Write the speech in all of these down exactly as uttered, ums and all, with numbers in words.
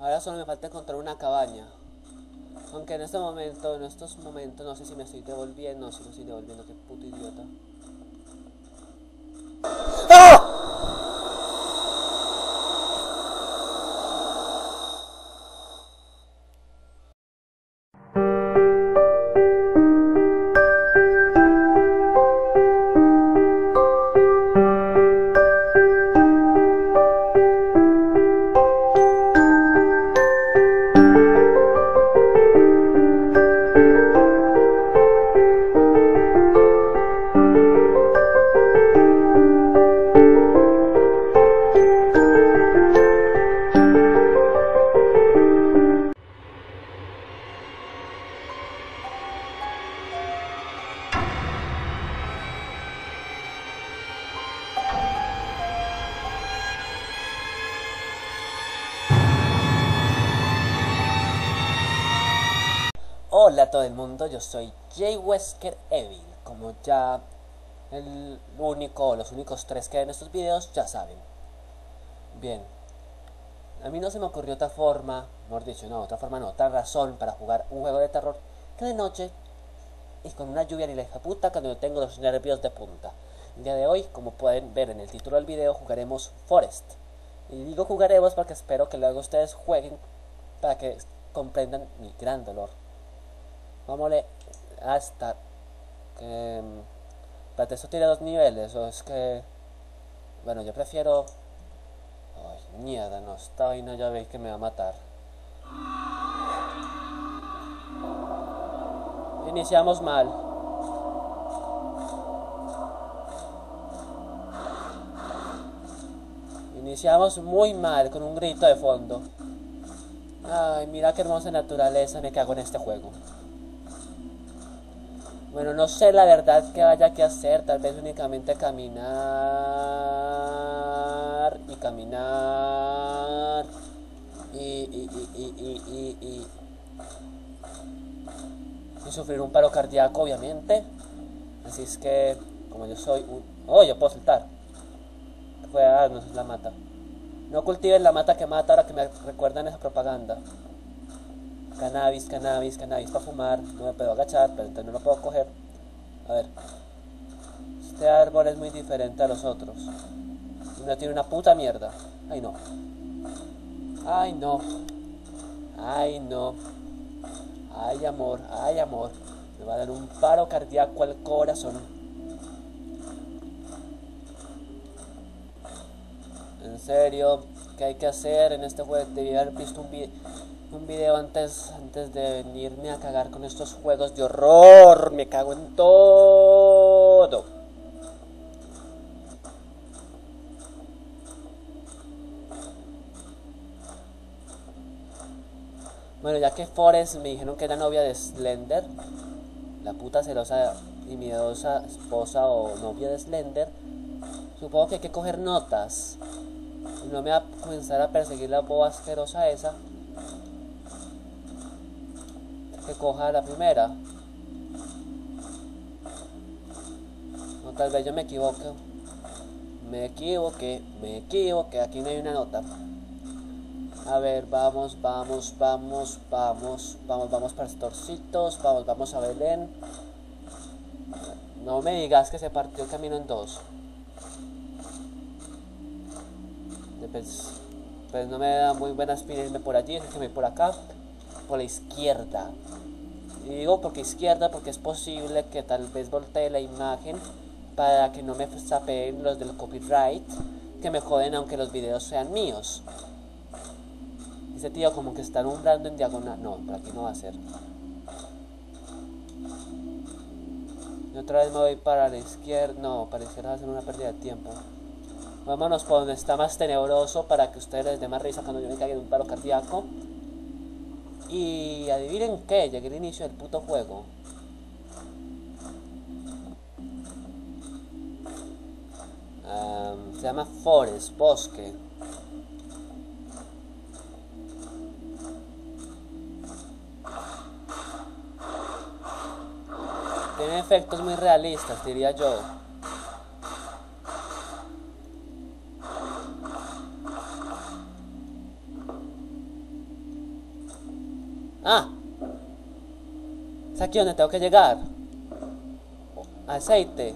Ahora solo me falta encontrar una cabaña. Aunque en este momento, en estos momentos, no sé si me estoy devolviendo. No, si me estoy devolviendo, qué puto idiota. ¡Ah! Hola a todo el mundo, yo soy Jay Wesker Evil. Como ya el único o los únicos tres que ven estos videos ya saben. Bien, a mí no se me ocurrió otra forma, mejor dicho, no, otra forma no, otra razón para jugar un juego de terror que de noche y con una lluvia ni la hija puta cuando yo tengo los nervios de punta. El día de hoy, como pueden ver en el título del video, jugaremos Forest. Y digo jugaremos porque espero que luego ustedes jueguen para que comprendan mi gran dolor. Vámonos hasta que... Espérate, esto tiene dos niveles, o es que... Bueno, yo prefiero... Ay, mierda, no, esta vaina ya veis que me va a matar. Iniciamos mal. Iniciamos muy mal, con un grito de fondo. Ay, mira qué hermosa naturaleza, me cago en este juego. Bueno, no sé la verdad que haya que hacer, tal vez únicamente caminar y caminar y, y, y, y, y, y, y, y sufrir un paro cardíaco, obviamente. Así es que, como yo soy un... Oh, yo puedo saltar. Fue a darnos la mata. No cultiven la mata que mata, ahora que me recuerdan esa propaganda. Cannabis, cannabis, cannabis para fumar. No me puedo agachar, pero entonces no lo puedo coger. A ver. Este árbol es muy diferente a los otros. No tiene una puta mierda. Ay, no. Ay, no. Ay, no. Ay, amor, ay, amor. Me va a dar un paro cardíaco al corazón. En serio, ¿qué hay que hacer en este juego? Debí haber visto un video. Un video antes, antes de venirme a cagar con estos juegos de horror. Me cago en todo. Bueno, ya que Forest me dijeron que era novia de Slender, la puta celosa y miedosa esposa o novia de Slender, supongo que hay que coger notas. Y no me va a comenzar a perseguir la boba asquerosa esa. Que coja la primera. No, tal vez yo me equivoque. Me equivoqué, me equivoqué. Aquí no hay una nota. A ver, vamos, vamos, vamos, vamos, vamos, vamos, pastorcitos, vamos, vamos a Belén. No me digas que se partió el camino en dos. Pues, pues no me da muy buena espina irme por allí, es que me voy por acá, por la izquierda. Y digo porque izquierda porque es posible que tal vez voltee la imagen para que no me sapeen los del copyright, que me joden aunque los videos sean míos. Ese tío como que está alumbrando en diagonal. No, por aquí no va a ser. Y otra vez me voy para la izquierda. No, para la izquierda va a ser una pérdida de tiempo. Vámonos por donde está más tenebroso para que ustedes les dé más risa cuando yo me caiga en un paro cardíaco. Y adivinen qué, llegué al inicio del puto juego. Um, se llama Forest, bosque. Tiene efectos muy realistas, diría yo. Ah, es aquí donde tengo que llegar. Aceite.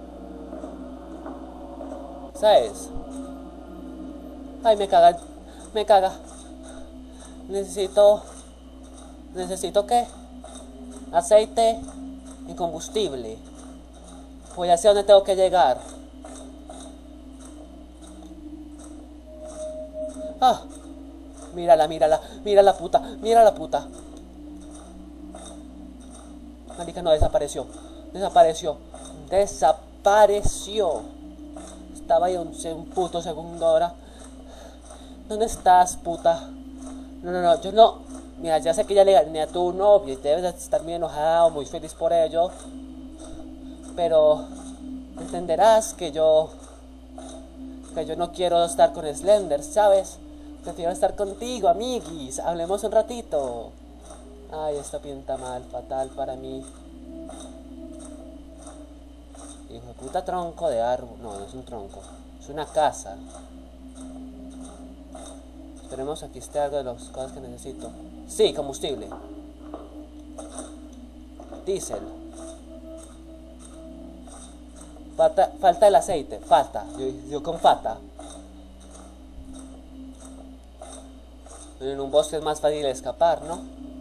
¿Sabes? Ay, me caga. Me caga. Necesito... ¿Necesito qué? Aceite y combustible. Pues ya sé dónde tengo que llegar. Ah, mírala, mírala, mira la puta, mira la puta. Marica, no, desapareció. Desapareció. Desapareció. Estaba ahí un, un puto segundo ahora. ¿Dónde estás, puta? No, no, no, yo no. Mira, ya sé que ya le gané a tu novio y debes estar muy enojado, muy feliz por ello. Pero entenderás que yo... Que yo no quiero estar con Slender, ¿sabes? Prefiero estar contigo, amiguis. Hablemos un ratito. Ay, esto pinta mal, fatal para mí. Hijo de puta tronco de árbol. No, no es un tronco. Es una casa. Esperemos aquí esté algo de las cosas que necesito. Sí, combustible. Diésel. Falta, falta el aceite. Falta. Yo, yo con falta. En un bosque es más fácil escapar, ¿no?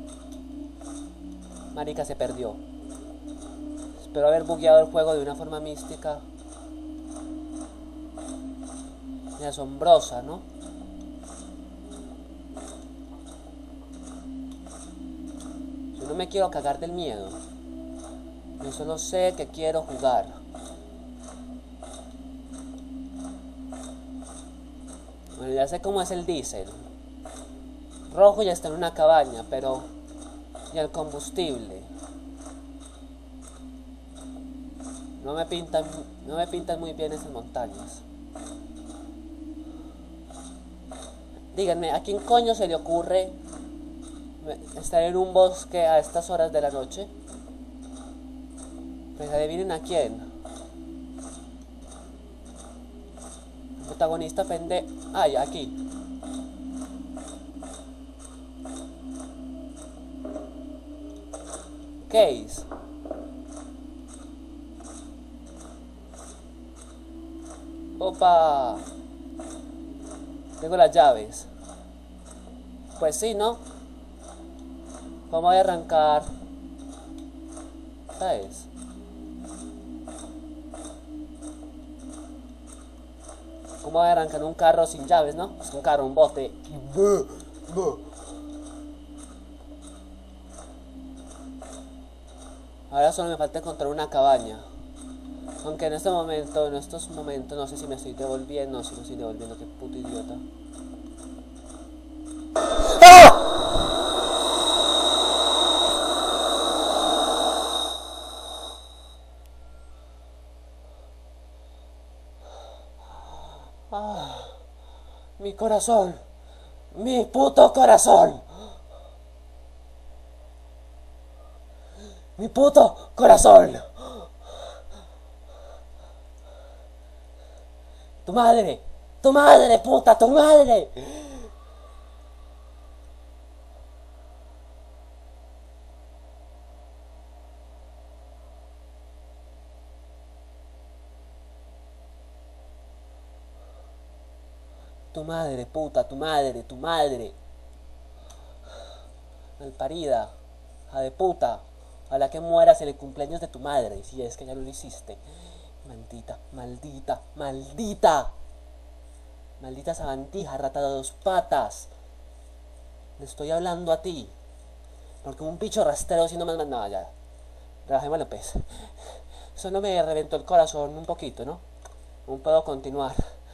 Marica se perdió. Espero haber bugueado el juego de una forma mística y asombrosa, ¿no? Yo no me quiero cagar del miedo. Yo solo sé que quiero jugar. Bueno, ya sé cómo es el diésel. Rojo ya está en una cabaña, pero... ¿y el combustible? No me pintan, no me pintan muy bien esas montañas. Díganme, ¿a quién coño se le ocurre estar en un bosque a estas horas de la noche? Pues adivinen a quién. El protagonista pende... Ay, aquí. Case. Opa. Tengo las llaves. Pues sí, ¿no? ¿Cómo voy a arrancar? ¿Sabes? ¿Cómo voy a arrancar un carro sin llaves, no? Es un carro, un bote. Ahora solo me falta encontrar una cabaña. Aunque en este momento, en estos momentos, no sé si me estoy devolviendo, no sé si me estoy devolviendo, qué puto idiota. ¡Ah! ¡Ah! Mi corazón, mi puto corazón, mi puto corazón. Tu madre, tu madre, puta, tu madre. Tu madre, puta, tu madre, tu madre. Malparida, hija de puta. A la que mueras en el cumpleaños de tu madre, si es que ya no lo hiciste. Maldita, maldita, maldita. Maldita sabandija, rata de dos patas. Le estoy hablando a ti. Porque un bicho rastrero si no me has mandado ya. Relajémoslo pues. Solo me reventó el corazón un poquito, ¿no? No puedo continuar.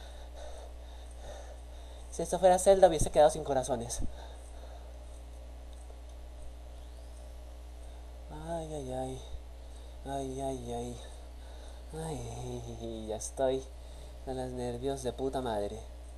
Si esto fuera Zelda hubiese quedado sin corazones. Ay, ay, ay. Ay, ay, ay. Ay, ya estoy con los nervios de puta madre.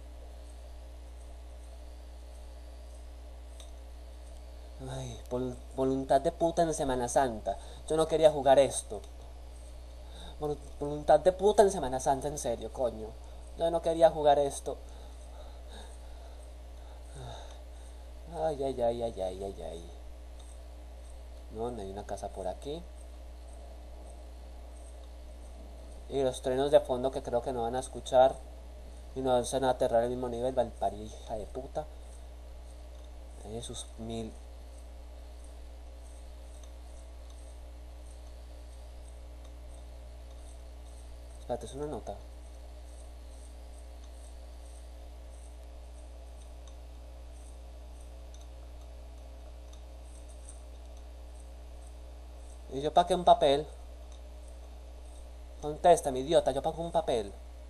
Ay, vol voluntad de puta en Semana Santa. Yo no quería jugar esto. Vol voluntad de puta en Semana Santa, en serio, coño. Yo no quería jugar esto. Ay, ay, ay, ay, ay, ay, ay. No, no hay una casa por aquí. Y los trenos de fondo que creo que no van a escuchar. Y no van a aterrar al mismo nivel. Valparia, hija de puta. Hay sus mil. Espérate, es una nota. ¿Y yo para qué un papel? Contesta, mi idiota, yo para qué un papel.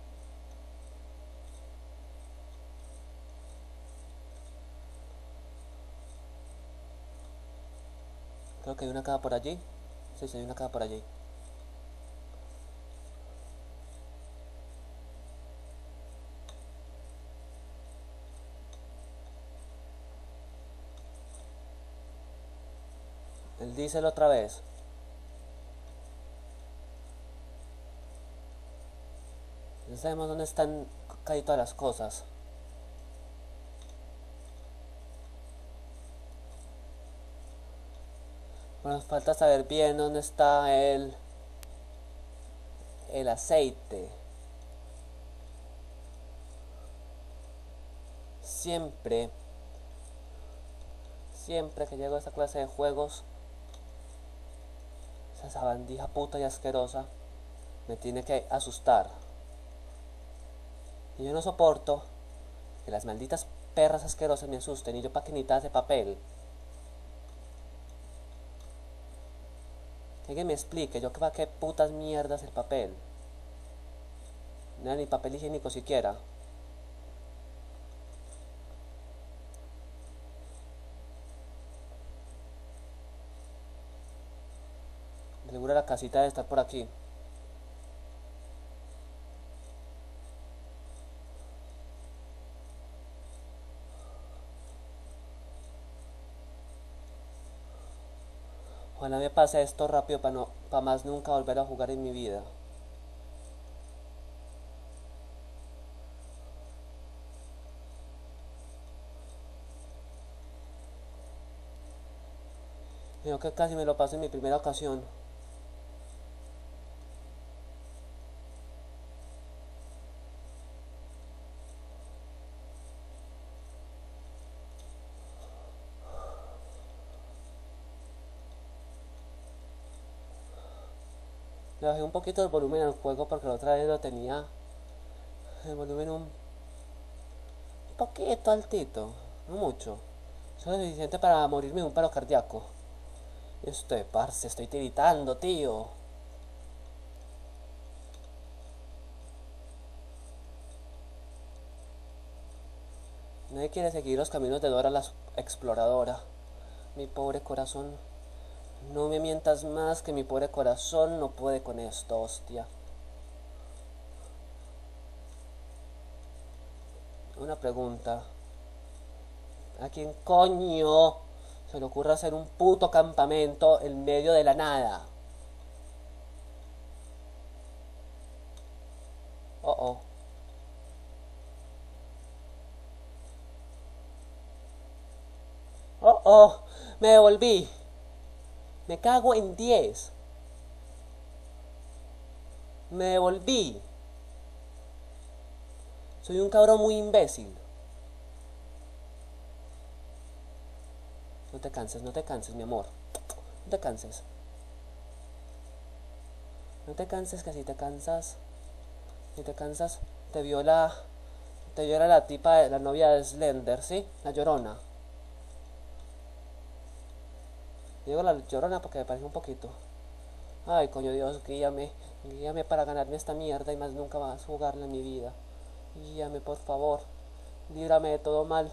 Creo que hay una casa por allí. Sí, sí, hay una casa por allí. El diésel otra vez. No sabemos dónde están caídas todas las cosas. Nos falta saber bien dónde está el, el aceite. Siempre, siempre que llego a esta clase de juegos, esa sabandija puta y asquerosa me tiene que asustar. Y yo no soporto que las malditas perras asquerosas me asusten. Y yo pa' que necesitas de papel. Que alguien me explique, yo pa' qué putas mierdas el papel. No era ni papel higiénico siquiera. Seguro la casita debe estar por aquí. Ojalá me pase esto rápido para no, para más nunca volver a jugar en mi vida. Yo que casi me lo paso en mi primera ocasión. Le bajé un poquito el volumen al juego porque la otra vez lo tenía el volumen un poquito altito, no mucho. Solo suficiente para morirme de un paro cardíaco. Estoy, parce, estoy tiritando, tío. Nadie quiere seguir los caminos de Dora la exploradora. Mi pobre corazón. No me mientas más que mi pobre corazón no puede con esto, hostia. Una pregunta. ¿A quién coño se le ocurre hacer un puto campamento en medio de la nada? Oh, oh. Oh, oh. Me devolví. Me cago en diez. Me devolví. Soy un cabrón muy imbécil. No te canses, no te canses, mi amor. No te canses. No te canses, que si te cansas, si te cansas, te viola, te viola la tipa, la novia de Slender, ¿sí? La Llorona. Digo la Llorona porque me parece un poquito. Ay, coño Dios, guíame, guíame para ganarme esta mierda y más nunca más jugarla en mi vida. Guíame, por favor. Líbrame de todo mal.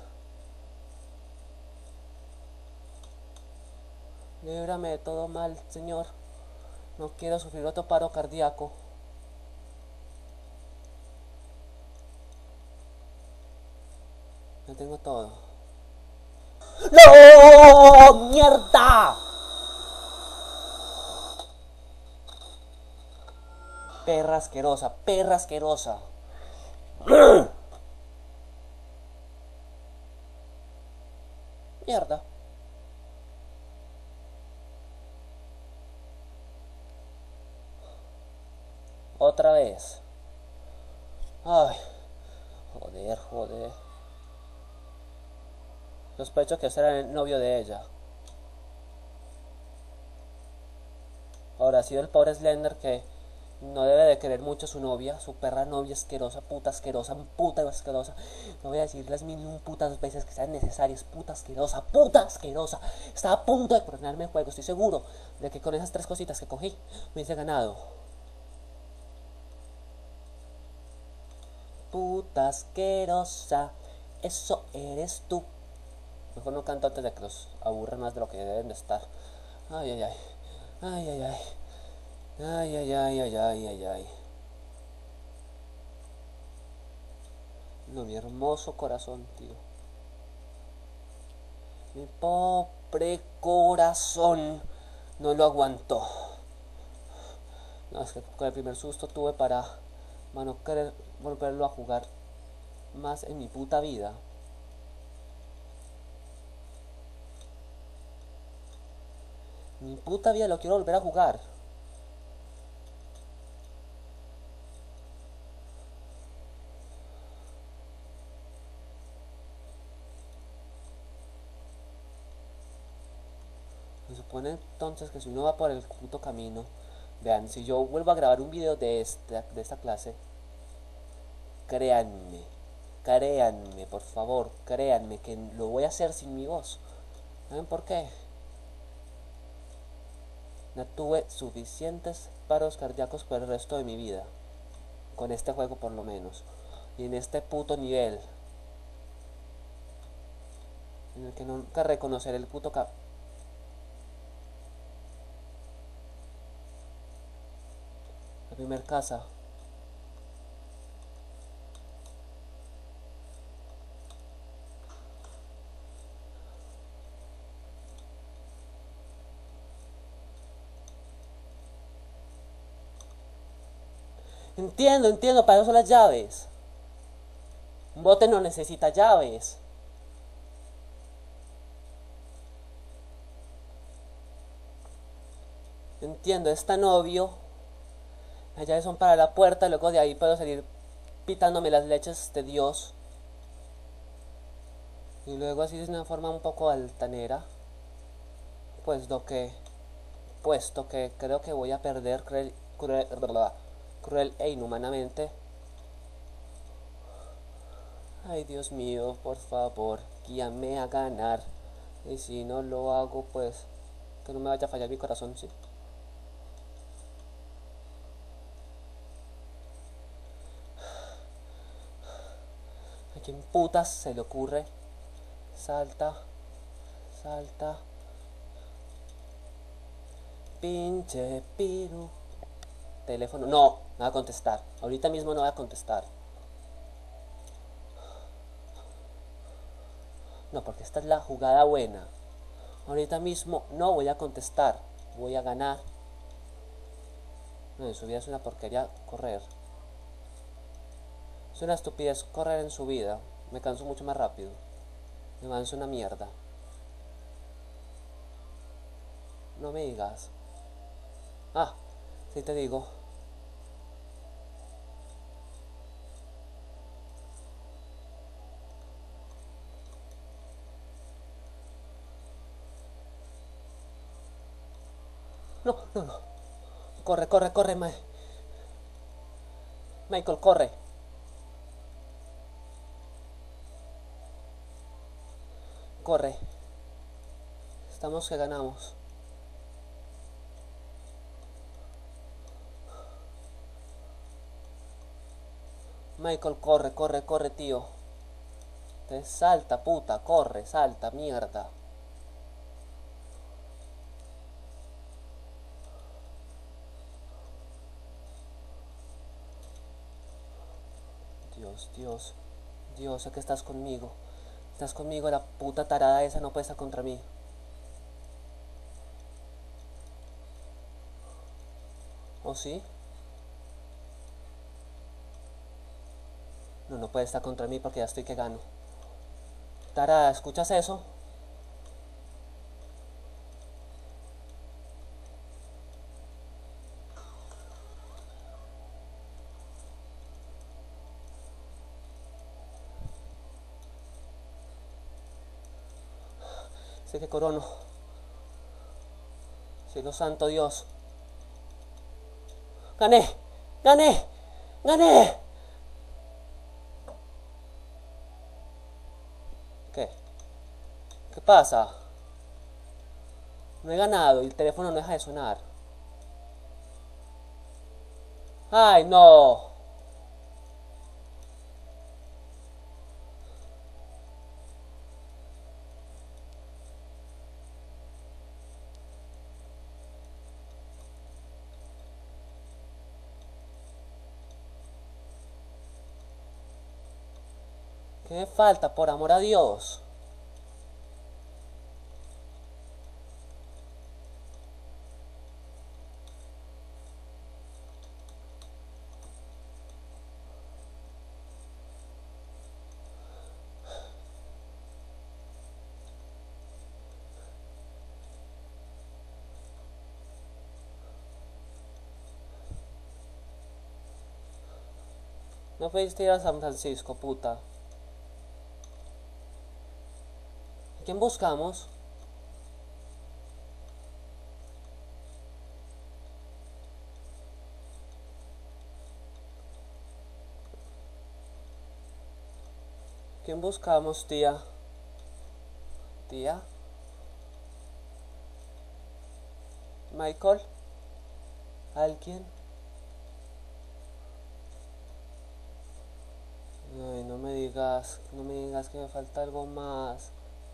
Líbrame de todo mal, Señor. No quiero sufrir otro paro cardíaco. Lo tengo todo. ¡No! ¡Mierda! Perra asquerosa, perra asquerosa. Mierda. Otra vez. Ay, joder, joder. Sospecho que ese era el novio de ella. Ahora ha sido el pobre Slender que no debe de querer mucho a su novia, su perra novia asquerosa, puta asquerosa, puta asquerosa. No voy a decir las mil y un putas veces que sean necesarias, puta asquerosa, puta asquerosa. Estaba a punto de coronarme el juego, estoy seguro de que con esas tres cositas que cogí me hubiese ganado. Puta asquerosa, eso eres tú. Mejor no canto antes de que los aburran más de lo que deben de estar. Ay, ay, ay. Ay, ay, ay. Ay, ay, ay, ay, ay, ay, ay. No, mi hermoso corazón, tío. Mi pobre corazón no lo aguantó. No, es que con el primer susto tuve para, para no querer volverlo a jugar más en mi puta vida. Mi puta vida lo quiero volver a jugar. Se supone entonces que si uno va por el puto camino, vean, si yo vuelvo a grabar un video de esta, de esta clase, créanme, créanme, por favor, créanme que lo voy a hacer sin mi voz. ¿Saben por qué? No tuve suficientes paros cardíacos por el resto de mi vida. Con este juego por lo menos. Y en este puto nivel. En el que nunca reconoceré el puto cap... La primer casa. Entiendo, entiendo, para eso son las llaves. Un bote no necesita llaves. Entiendo, es tan obvio. Las llaves son para la puerta, luego de ahí puedo salir pitándome las leches de Dios. Y luego así de una forma un poco altanera. Pues lo que... Puesto que creo que voy a perder cruel, cruel, cruel e inhumanamente. Ay, Dios mío, por favor, guíame a ganar. Y si no lo hago, pues que no me vaya a fallar mi corazón, ¿sí? ¿A quién putas se le ocurre? Salta, salta. Pinche piru. Teléfono. No, no va a contestar. Ahorita mismo no va a contestar. No, porque esta es la jugada buena. Ahorita mismo no voy a contestar. Voy a ganar. No, en su vida es una porquería correr. Es una estupidez correr en su vida. Me canso mucho más rápido. Me avanzo una mierda. No me digas. Ah, sí te digo. No, no, no. Corre, corre, corre, Ma Michael, corre. Corre. Estamos que ganamos. Michael, corre, corre, corre, tío. Te salta, puta, corre, salta, mierda. Dios, Dios, Dios, sé que estás conmigo. Estás conmigo, la puta tarada esa no puede estar contra mí. ¿O sí? No, no puede estar contra mí porque ya estoy que gano. Tarada, ¿escuchas eso? Sé que corono. Cielo santo Dios. ¡Gané! ¡Gané! ¡Gané! ¿Qué? ¿Qué pasa? No he ganado y el teléfono no deja de sonar. ¡Ay, no! ¿Qué me falta, por amor a Dios? No pudiste ir a San Francisco, puta. ¿A quién buscamos? ¿Quién buscamos, tía? ¿Tía? ¿Michael? ¿Alguien? Ay, no me digas, no me digas que me falta algo más.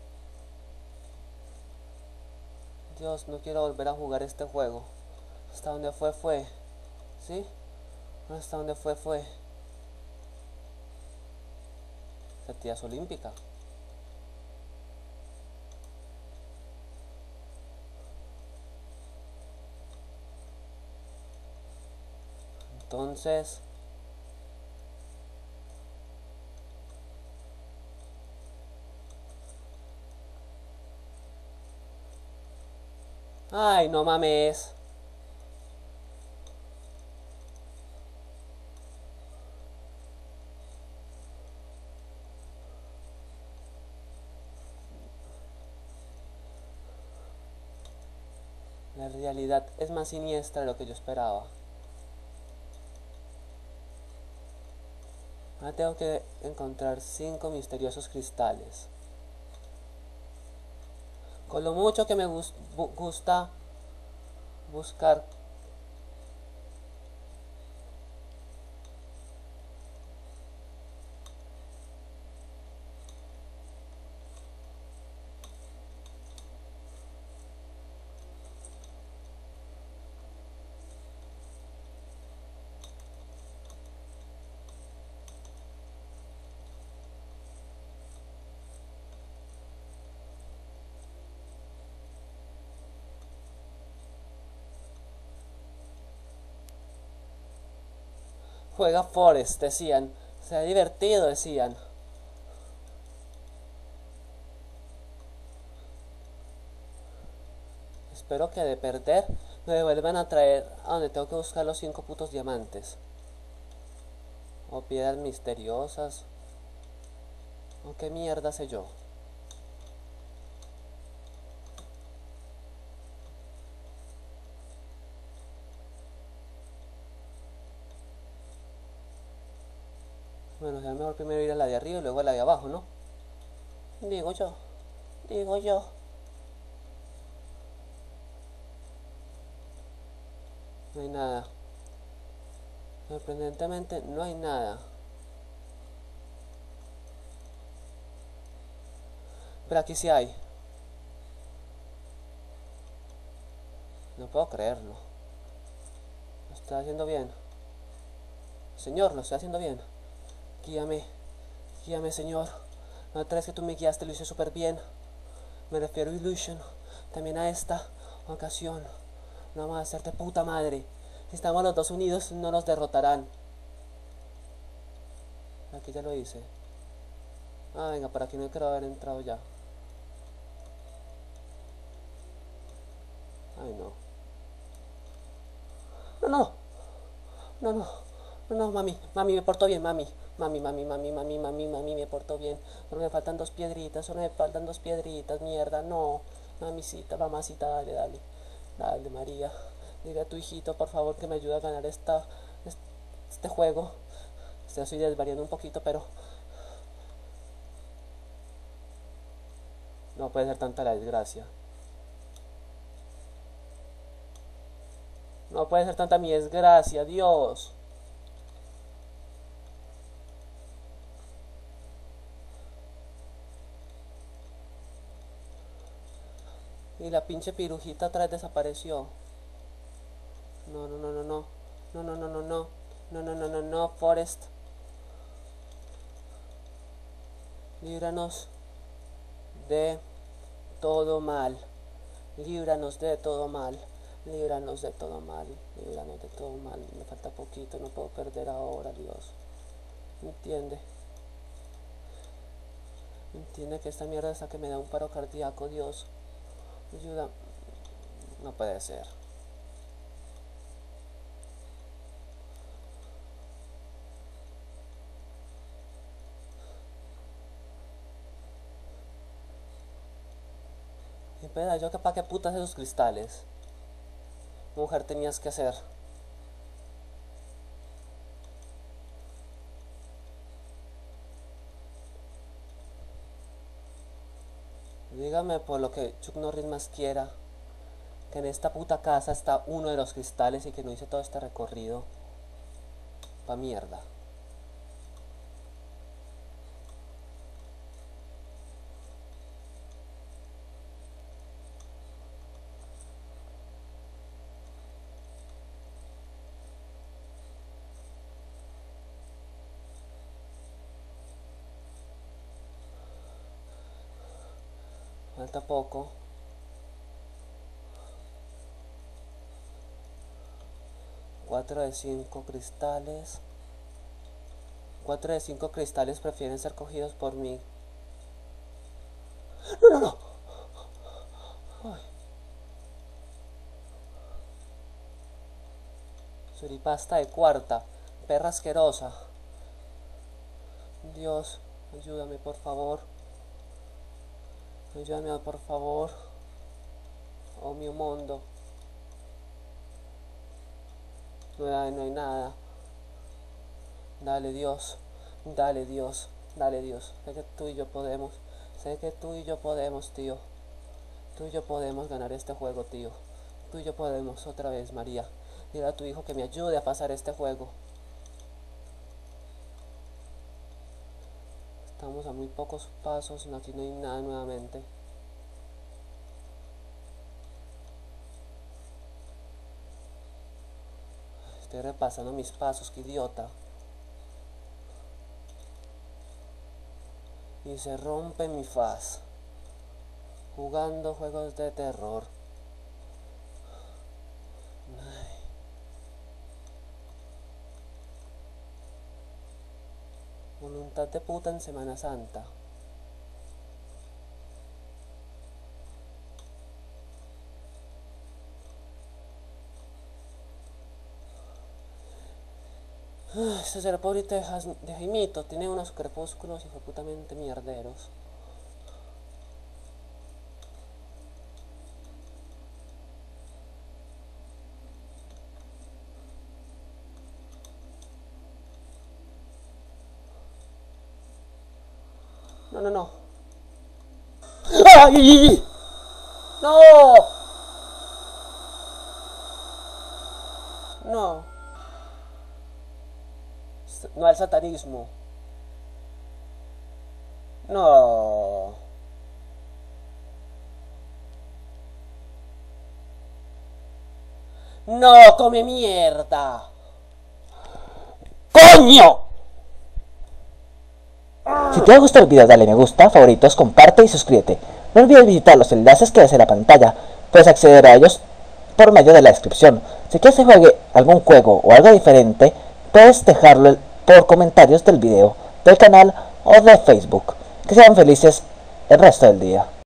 Dios, no quiero volver a jugar este juego. Hasta donde fue, fue. ¿Sí? Hasta donde fue, fue. La tía es olímpica. Entonces... Ay, no mames. La realidad es más siniestra de lo que yo esperaba. Ahora tengo que encontrar cinco misteriosos cristales. Con lo mucho que me gus- bu- gusta buscar. Juega Forest, decían. Sea divertido, decían. Espero que de perder me devuelvan a traer a donde tengo que buscar los cinco putos diamantes. O piedras misteriosas. O qué mierda sé yo. Bueno, será mejor primero ir a la de arriba y luego a la de abajo, ¿no? Digo yo. Digo yo. No hay nada. Sorprendentemente no hay nada. Pero aquí sí hay. No puedo creerlo. Lo estoy haciendo bien. Señor, lo estoy haciendo bien. Guíame. Guíame, Señor. La otra vez que tú me guiaste lo hice súper bien. Me refiero a Illusion. También a esta ocasión. No vamos a hacerte puta madre. Si estamos los dos unidos, no nos derrotarán. Aquí ya lo hice. Ah, venga, por aquí no quiero haber entrado ya. Ay, no. No, no. No, no. No, no, mami. Mami, me porto bien, mami. Mami, mami, mami, mami, mami, mami, me porto bien. Solo me faltan dos piedritas, solo me faltan dos piedritas, mierda, no. Mamisita, mamacita, dale, dale. Dale, María. Dile a tu hijito, por favor, que me ayude a ganar esta, este juego. Este, estoy desvariando un poquito, pero no puede ser tanta la desgracia. No puede ser tanta mi desgracia, Dios. Y la pinche pirujita otra vez desapareció. No, no, no, no, no. No, no, no, no, no. No, no, no, no, no, Forest. Líbranos de todo mal. Líbranos de todo mal. Líbranos de todo mal. Líbranos de todo mal. Me falta poquito, no puedo perder ahora, Dios. ¿Entiende? Entiende que esta mierda es la que me da un paro cardíaco, Dios. Ayuda. No puede ser. Y espera, yo que pa' qué putas esos cristales. Mujer, tenías que hacer. Dígame por lo que Chuck Norris más quiera, que en esta puta casa está uno de los cristales y que no hice todo este recorrido. Pa' mierda. Falta poco. Cuatro de cinco cristales. Cuatro de cinco cristales prefieren ser cogidos por mí. No, no, no. Ay. Suripasta de cuarta. Perra asquerosa. Dios, ayúdame por favor. Ayúdame por favor. Oh mi mundo. No hay, no hay nada. Dale Dios. Dale Dios. Dale Dios. Sé que tú y yo podemos. Sé que tú y yo podemos, tío. Tú y yo podemos ganar este juego, tío. Tú y yo podemos otra vez, María. Dile a tu hijo que me ayude a pasar este juego. Estamos a muy pocos pasos. Aquí no hay nada nuevamente. Estoy repasando mis pasos, qué idiota. Y se rompe mi faz. Jugando juegos de terror. Ay. Voluntad de puta en Semana Santa. Este será pobrito de, de Jaimito. Tiene unos crepúsculos hijoputamente mierderos. No, no, no. ¡Ay! ¡No! No. No al satanismo. No. No, come mierda. ¡Coño! Si te ha gustado el video, dale me gusta, favoritos, comparte y suscríbete. No olvides visitar los enlaces que ves en la pantalla. Puedes acceder a ellos por medio de la descripción. Si quieres que juegue algún juego o algo diferente, puedes dejarlo por comentarios del video, del canal o de Facebook. Que sean felices el resto del día.